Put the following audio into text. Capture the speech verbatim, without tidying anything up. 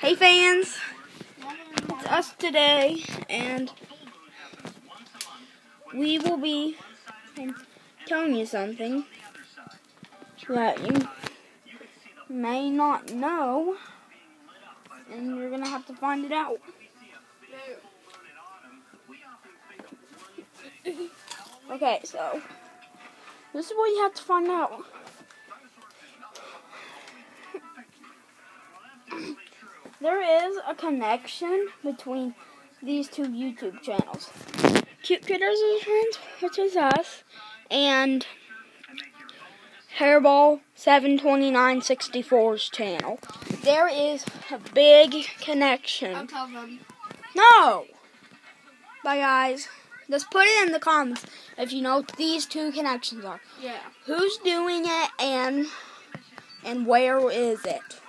Hey fans, it's us today, and we will be telling you something that you may not know, and you're gonna have to find it out. Okay, so this is what you have to find out. There is a connection between these two YouTube channels. Cute Critters is friends, which is us, and Hairball seven twenty-nine sixty-four's channel. There is a big connection. I'll tell them. No! Bye guys. Just put it in the comments if you know what these two connections are. Yeah. Who's doing it and and where is it?